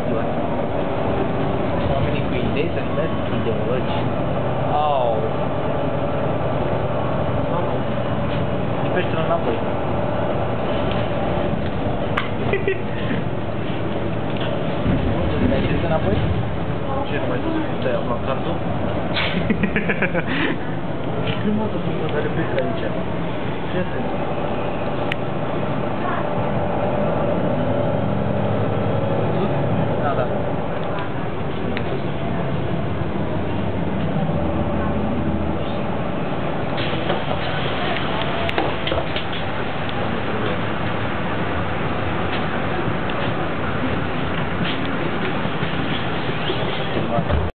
ziua. Oamenii cu idei se numesc ideologi. Au. Nu. Lipește-l înapoi. Mai ți înapoi? Ce, nu mai trebuie să te-ai aflat cardul? Prima dată sunt care plec aici. Ce este?